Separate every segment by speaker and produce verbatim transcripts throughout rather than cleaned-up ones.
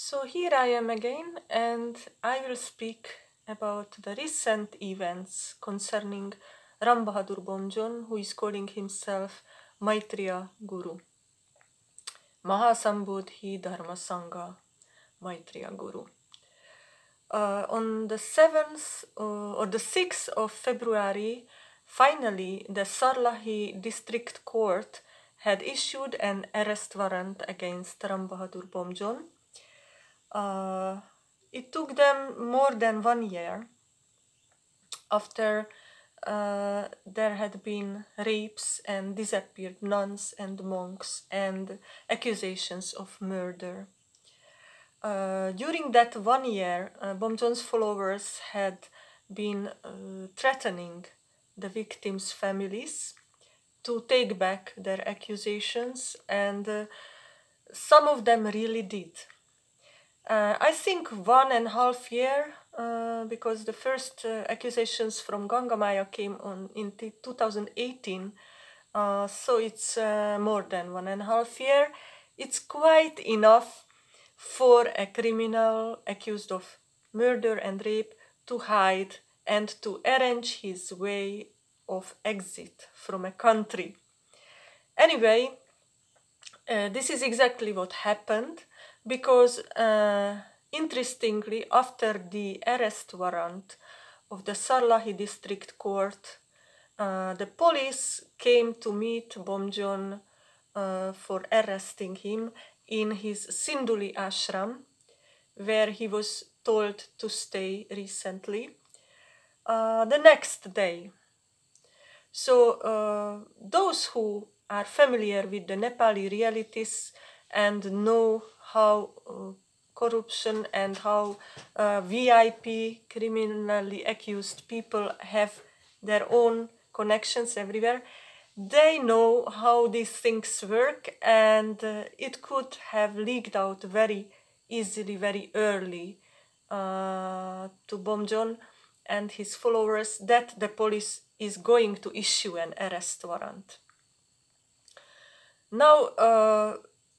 Speaker 1: So here I am again, and I will speak about the recent events concerning Ram Bahadur Bomjon, who is calling himself Maitreya Guru. Maha Dharma Sangha Maitreya Guru. Uh, on the seventh uh, or the sixth of February, finally the Sarlahi District Court had issued an arrest warrant against Ram Bahadur Bomjon. Uh, it took them more than one year after uh, there had been rapes and disappeared nuns and monks and accusations of murder. Uh, during that one year, uh, Bomjon's followers had been uh, threatening the victims' families to take back their accusations, and uh, some of them really did. Uh, I think one and a half year, uh, because the first uh, accusations from Ganga Maya came on in two thousand eighteen, uh, so it's uh, more than one and a half year. It's quite enough for a criminal accused of murder and rape to hide and to arrange his way of exit from a country. Anyway, uh, this is exactly what happened. Because, uh, interestingly, after the arrest warrant of the Sarlahi District Court, uh, the police came to meet Bomjon uh, for arresting him in his Sinduli ashram, where he was told to stay recently, uh, the next day. So, uh, those who are familiar with the Nepali realities and know how uh, corruption and how uh, V I P, criminally accused people, have their own connections everywhere, they know how these things work, and uh, it could have leaked out very easily, very early uh, to Bomjon and his followers that the police is going to issue an arrest warrant. Now, uh,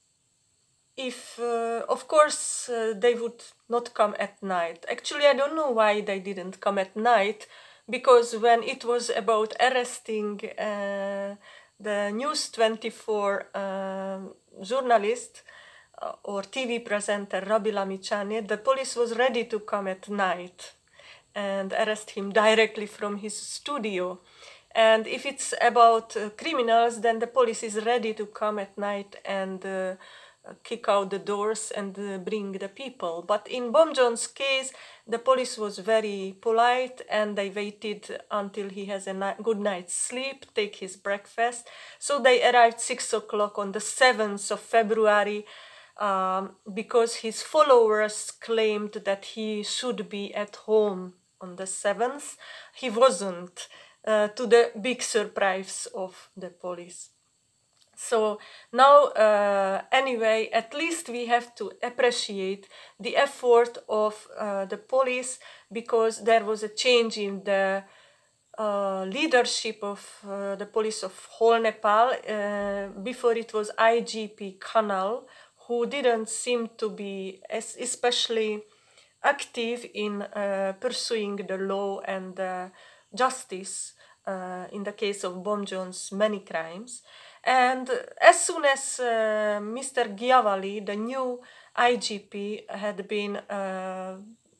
Speaker 1: If, uh, of course, uh, they would not come at night. Actually, I don't know why they didn't come at night, because when it was about arresting uh, the News twenty-four uh, journalist uh, or T V presenter Rabi Lamichane, the police was ready to come at night and arrest him directly from his studio. And if it's about uh, criminals, then the police is ready to come at night and uh, kick out the doors and uh, bring the people. But in Bomjon's case, the police was very polite, and they waited until he has a ni good night's sleep, take his breakfast. So they arrived six o'clock on the seventh of February um, because his followers claimed that he should be at home on the seventh. He wasn't, uh, to the big surprise of the police. So now, uh, anyway, at least we have to appreciate the effort of uh, the police, because there was a change in the uh, leadership of uh, the police of whole Nepal. Uh, before it was I G P Kanal, who didn't seem to be as especially active in uh, pursuing the law and uh, justice uh, in the case of Bomjon's many crimes. And as soon as uh, Mister Gyavali, the new I G P, had been uh,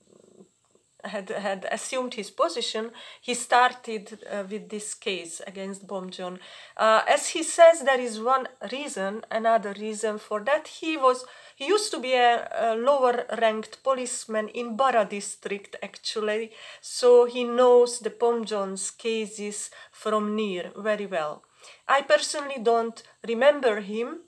Speaker 1: had had assumed his position, he started uh, with this case against Bomjon. Uh, as he says, there is one reason, another reason for that. He was he used to be a, a lower-ranked policeman in Bara district, actually, so he knows the Bomjon's cases from near very well. I personally don't remember him,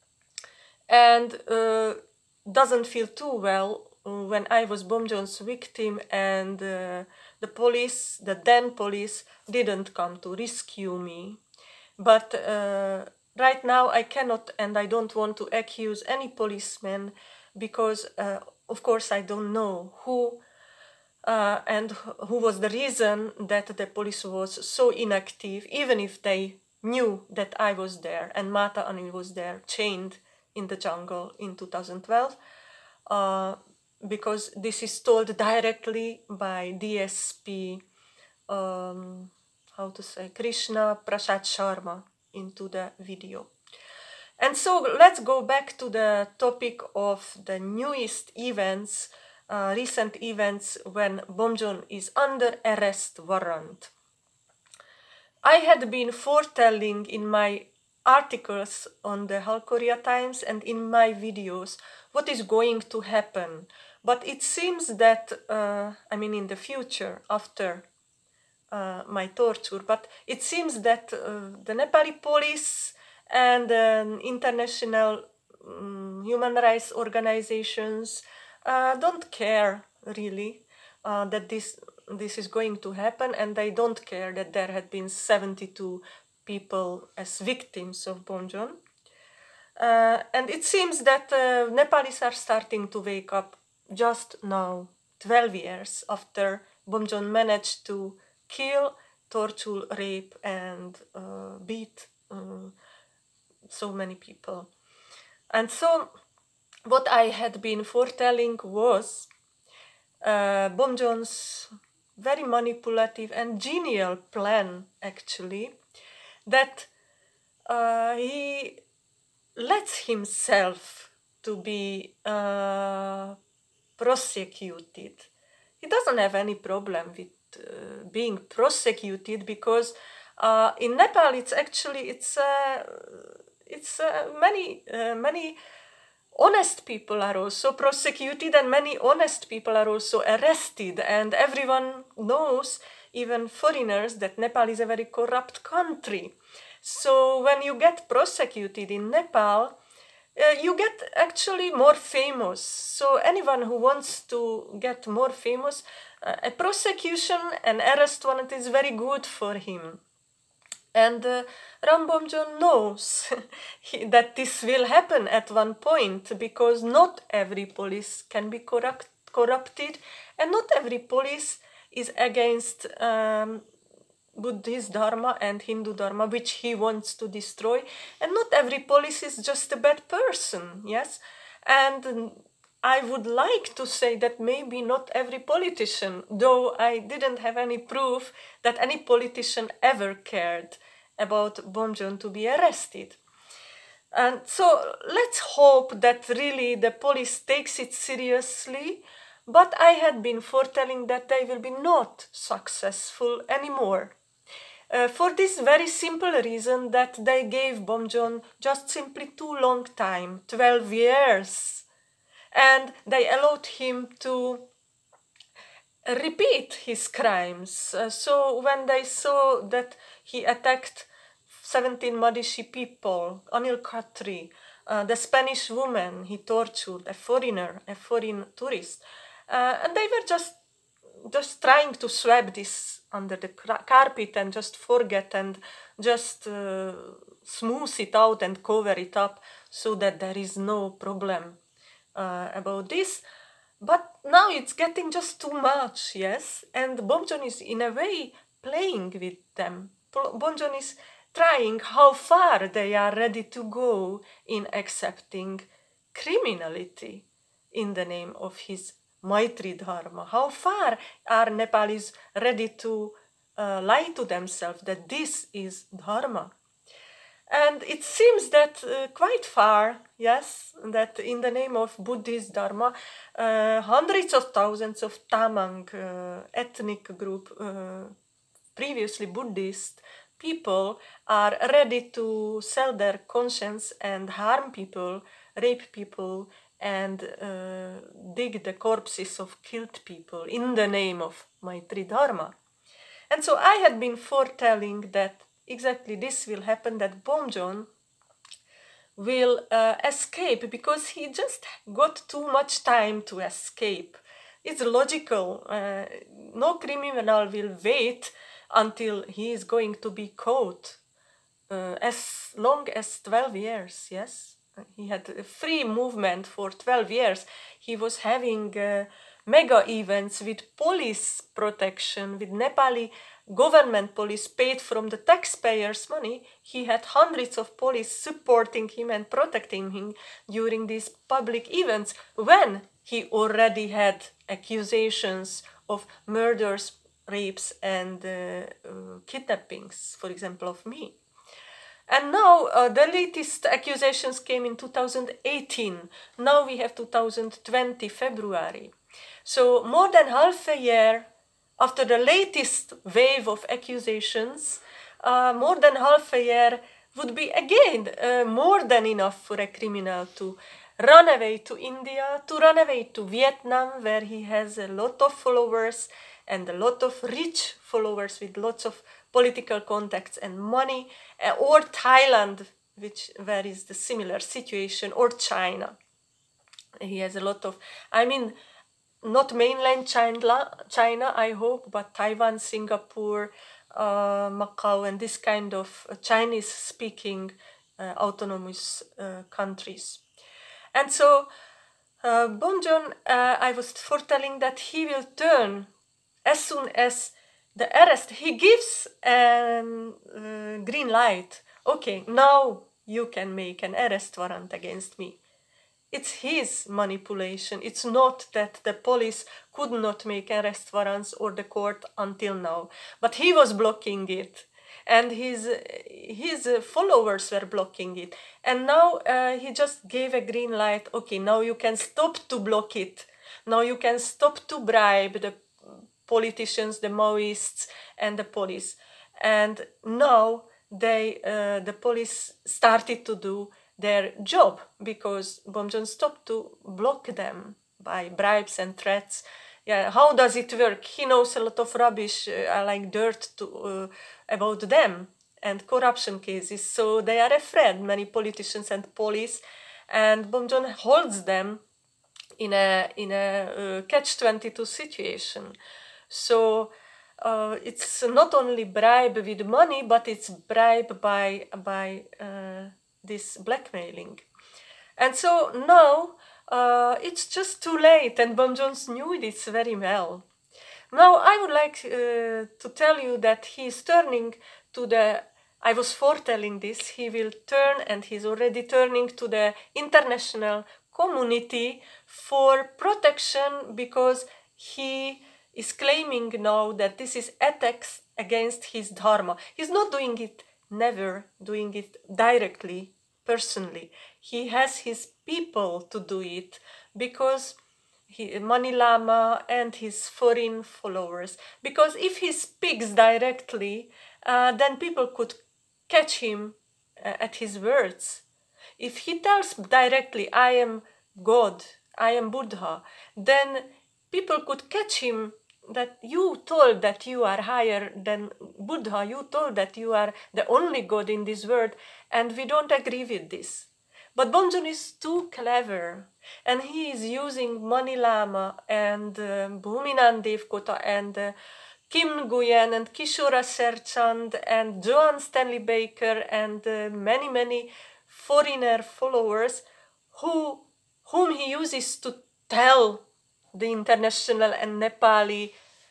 Speaker 1: and uh, doesn't feel too well when I was Bomjon's victim, and uh, the police, the then police, didn't come to rescue me. But uh, right now I cannot and I don't want to accuse any policeman, because uh, of course I don't know who uh, and who was the reason that the police was so inactive, even if they knew that I was there and Mata Ani was there, chained in the jungle in two thousand twelve. uh, because this is told directly by D S P, um, how to say, Krishna Prasad Sharma into the video. And so let's go back to the topic of the newest events, uh, recent events when Bomjon is under arrest warrant. I had been foretelling in my articles on the Halkhoriya Times and in my videos what is going to happen. But it seems that, uh, I mean in the future, after uh, my torture, but it seems that uh, the Nepali police and uh, international um, human rights organizations uh, don't care really uh, that this this is going to happen, and they don't care that there had been seventy-two people as victims of Bomjon. Uh, and it seems that uh, Nepalis are starting to wake up just now, twelve years after Bomjon managed to kill, torture, rape, and uh, beat uh, so many people. And so what I had been foretelling was uh, Bomjon's very manipulative and genial plan, actually, that uh, he lets himself to be uh, prosecuted. He doesn't have any problem with uh, being prosecuted because uh, in Nepal it's actually it's uh, it's uh, many uh, many honest people are also prosecuted, and many honest people are also arrested, and everyone knows, even foreigners, that Nepal is a very corrupt country. So when you get prosecuted in Nepal, uh, you get actually more famous. So anyone who wants to get more famous, uh, a prosecution and arrest warrant is very good for him. And uh, Ram Bomjon knows he, that this will happen at one point, because not every police can be corrupt, corrupted, and not every police is against um, Buddhist Dharma and Hindu Dharma, which he wants to destroy. And not every police is just a bad person, yes? And I would like to say that maybe not every politician, though I didn't have any proof that any politician ever cared about Bomjon to be arrested. And so let's hope that really the police takes it seriously, but I had been foretelling that they will be not successful anymore. Uh, for this very simple reason that they gave Bomjon just simply too long time, twelve years, and they allowed him to repeat his crimes. Uh, so when they saw that he attacked seventeen Madishi people, Anil Khatri, uh, the Spanish woman he tortured, a foreigner, a foreign tourist, uh, and they were just just trying to sweep this under the carpet and just forget and just uh, smooth it out and cover it up so that there is no problem uh, about this. But now it's getting just too much, yes? And Bomjon is in a way playing with them. Bomjon is trying how far they are ready to go in accepting criminality in the name of his Maitri Dharma. How far are Nepalis ready to uh, lie to themselves that this is Dharma? And it seems that uh, quite far, yes, that in the name of Buddhist Dharma, uh, hundreds of thousands of Tamang uh, ethnic group, uh, previously Buddhist people, are ready to sell their conscience and harm people, rape people, and uh, dig the corpses of killed people in the name of Maitri Dharma. And so I had been foretelling that exactly this will happen, that Bomjon will uh, escape because he just got too much time to escape. It's logical. Uh, no criminal will wait until he is going to be caught uh, as long as twelve years, yes? He had a free movement for twelve years. He was having uh, mega events with police protection, with Nepali government police paid from the taxpayers' money. He had hundreds of police supporting him and protecting him during these public events when he already had accusations of murders, rapes, and uh, uh, kidnappings, for example, of me. And now uh, the latest accusations came in two thousand eighteen. Now we have two thousand twenty, February. So more than half a year after the latest wave of accusations, uh, more than half a year would be again uh, more than enough for a criminal to run away to India, to run away to Vietnam, where he has a lot of followers and a lot of rich followers with lots of political contacts and money, uh, or Thailand, which where is the similar situation, or China. He has a lot of, I mean, not mainland China, China, I hope, but Taiwan, Singapore, uh, Macau, and this kind of uh, Chinese-speaking uh, autonomous uh, countries. And so, uh, Bomjon, uh, I was foretelling that he will turn as soon as the arrest, he gives a um, uh, green light. Okay, now you can make an arrest warrant against me. It's his manipulation. It's not that the police could not make arrest warrants or the court until now. But he was blocking it. And his, his followers were blocking it. And now uh, he just gave a green light. Okay, now you can stop to block it. Now you can stop to bribe the politicians, the Maoists, and the police. And now they, uh, the police started to do their job, because Bomjon stopped to block them by bribes and threats. Yeah, how does it work? He knows a lot of rubbish, uh, like dirt, to, uh, about them and corruption cases. So they are afraid, many politicians and police, and Bomjon holds them in a in a uh, catch twenty-two situation. So uh, it's not only bribe with money, but it's bribe by by uh, this blackmailing. And so now uh, it's just too late, and Bomjon knew this very well. Now I would like uh, to tell you that he is turning to the, I was foretelling this, he will turn, and he's already turning to the international community for protection, because he is claiming now that this is attacks against his dharma. He's not doing it, never doing it directly, personally. He has his people to do it, because he, Mani Lama and his foreign followers. Because if he speaks directly, uh, then people could catch him uh, at his words. If he tells directly, I am God, I am Buddha, then people could catch him that you told that you are higher than Buddha, you told that you are the only God in this world, and we don't agree with this. But Bomjon is too clever, and he is using Mani Lama and uh, Bhuminan Devkota and uh, Kim Nguyen and Kishora Serchand and Joan Stanley Baker and uh, many, many foreigner followers who, whom he uses to tell the international and Nepali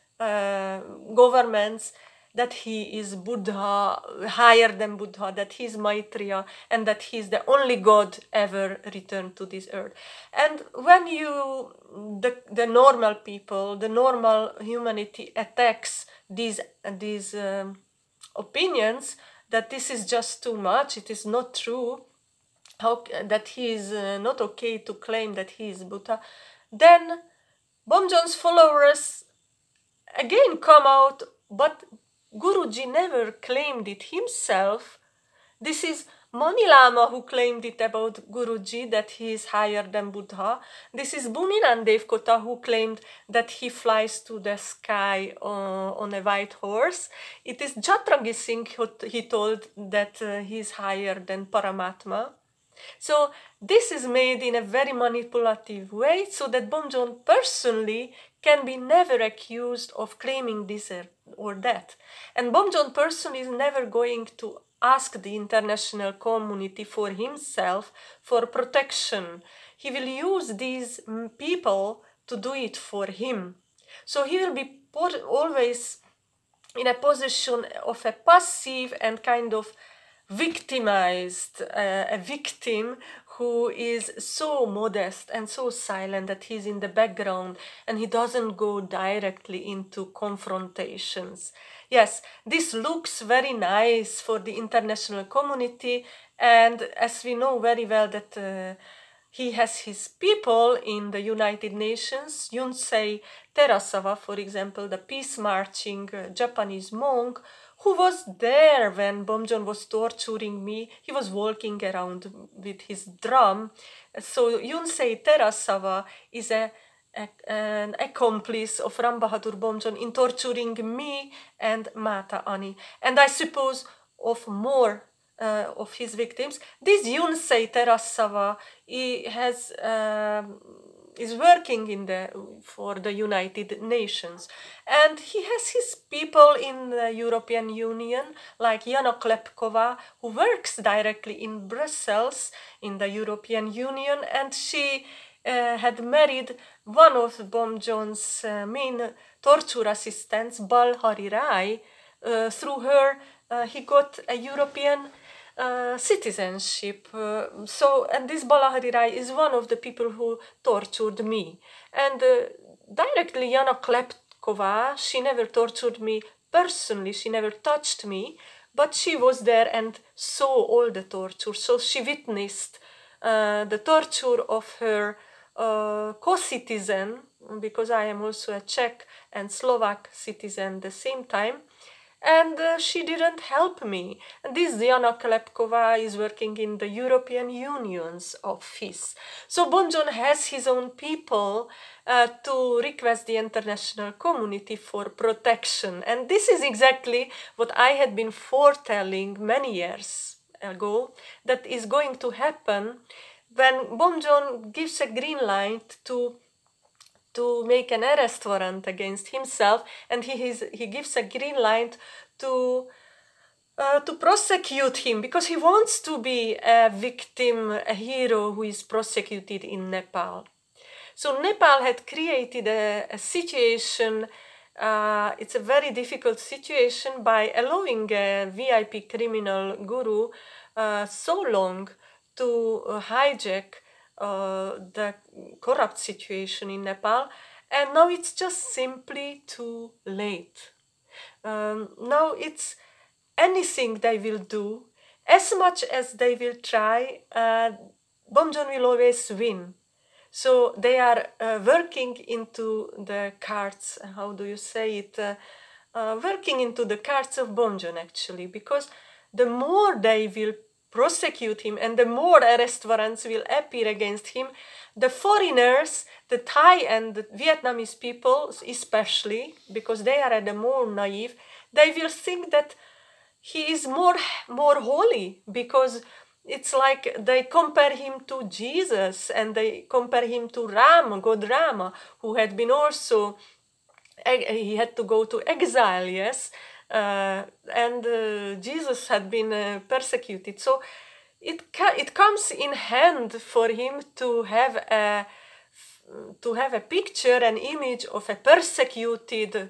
Speaker 1: uh, governments that he is Buddha, higher than Buddha, that he is Maitreya, and that he is the only God ever returned to this earth. And when you, the, the normal people, the normal humanity attacks these, these um, opinions, that this is just too much, it is not true, how, that he is uh, not okay to claim that he is Buddha, then Bomjon's followers again come out, but Guruji never claimed it himself. This is Mani Lama who claimed it about Guruji, that he is higher than Buddha. This is Bhuminan Devkota who claimed that he flies to the sky uh, on a white horse. It is Jatrangi Singh who he told that uh, he is higher than Paramatma. So this is made in a very manipulative way, so that Bomjon personally can be never accused of claiming this or that. And Bomjon personally is never going to ask the international community for himself for protection. He will use these people to do it for him. So he will be always in a position of a passive and kind of victimized, uh, a victim who is so modest and so silent that he's in the background and he doesn't go directly into confrontations. Yes, this looks very nice for the international community, and as we know very well that uh, he has his people in the United Nations. Yunsei Terasawa, for example, the peace-marching uh, Japanese monk, who was there when Bomjon was torturing me. He was walking around with his drum. So Yunsei Terasawa is a, a, an accomplice of Ram Bahadur Bomjon in torturing me and Mata Ani. And I suppose of more Uh, of his victims. This Yunsei Terasawa he has uh, is working in the for the United Nations, and he has his people in the European Union, like Jana Klepkova, who works directly in Brussels in the European Union, and she uh, had married one of Bomjon's uh, main torture assistants, Halkhoriya. Uh, through her, uh, he got a European Uh, citizenship. Uh, so, and this Halkhoriya is one of the people who tortured me. And uh, directly Jana Klepkova, she never tortured me personally, she never touched me, but she was there and saw all the torture. So she witnessed uh, the torture of her uh, co-citizen, because I am also a Czech and Slovak citizen at the same time. And uh, she didn't help me. And this Jana Klepkova is working in the European Union's office. So Bomjon has his own people uh, to request the international community for protection. And this is exactly what I had been foretelling many years ago, that is going to happen when Bomjon gives a green light to to make an arrest warrant against himself, and he is, he gives a green light to uh, to prosecute him, because he wants to be a victim, a hero who is prosecuted in Nepal. So Nepal had created a, a situation, uh, it's a very difficult situation, by allowing a V I P criminal guru uh, so long to uh, hijack Uh, the corrupt situation in Nepal, and now it's just simply too late. Um, now it's anything they will do, as much as they will try, uh, Bomjon will always win. So they are uh, working into the cards, how do you say it, uh, uh, working into the cards of Bomjon actually, because the more they will prosecute him and the more arrest warrants will appear against him, the foreigners, the Thai and the Vietnamese people especially, because they are the more naive, they will think that he is more, more holy, because it's like they compare him to Jesus and they compare him to Ram, God Rama, who had been also, he had to go to exile, yes, Uh, and uh, Jesus had been uh, persecuted. So it ca it comes in hand for him to have a to have a picture, an image of a persecuted,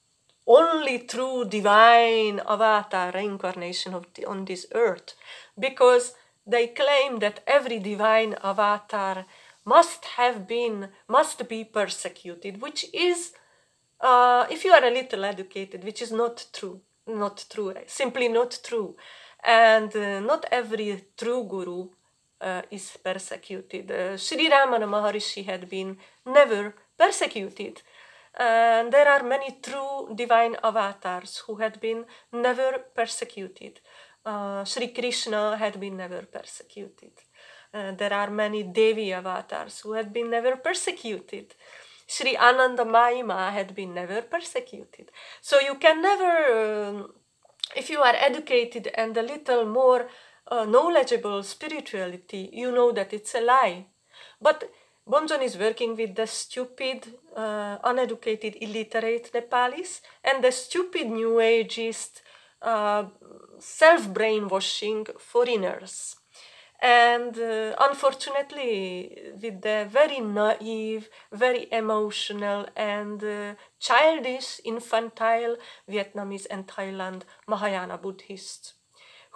Speaker 1: only true divine avatar reincarnation of the, on this earth, because they claim that every divine avatar must have been, must be persecuted, which is, Uh, if you are a little educated, which is not true, not true, simply not true. And uh, not every true guru uh, is persecuted. Uh, Sri Ramana Maharishi had been never persecuted. And there are many true divine avatars who had been never persecuted. Uh, Sri Krishna had been never persecuted. Uh, there are many Devi avatars who had been never persecuted. Sri Ananda Mahima had been never persecuted. So you can never, um, if you are educated and a little more uh, knowledgeable spirituality, you know that it's a lie. But Bomjon is working with the stupid, uh, uneducated, illiterate Nepalis and the stupid New Ageist, uh, self-brainwashing foreigners. And uh, unfortunately, with the very naive, very emotional and uh, childish, infantile Vietnamese and Thailand Mahayana Buddhists,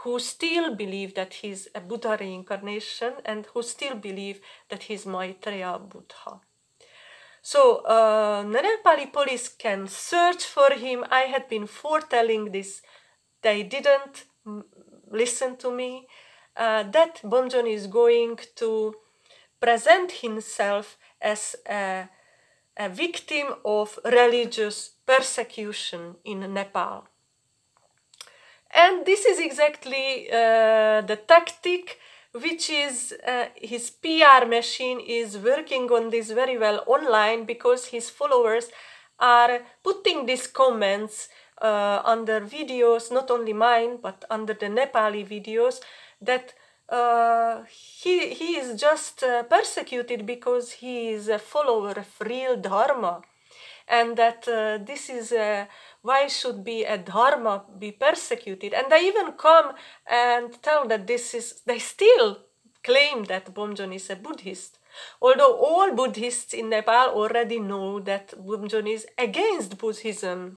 Speaker 1: who still believe that he's a Buddha reincarnation and who still believe that he's Maitreya Buddha. So uh, the Nepali police can search for him. I had been foretelling this. They didn't listen to me. Uh, that Bomjon is going to present himself as a, a victim of religious persecution in Nepal. And this is exactly uh, the tactic which is uh, his P R machine is working on this very well online, because his followers are putting these comments uh, under videos, not only mine, but under the Nepali videos, that uh, he, he is just uh, persecuted because he is a follower of real Dharma. And that uh, this is uh, why should be a Dharma be persecuted. And they even come and tell that this is, they still claim that Bomjon is a Buddhist. Although all Buddhists in Nepal already know that Bomjon is against Buddhism.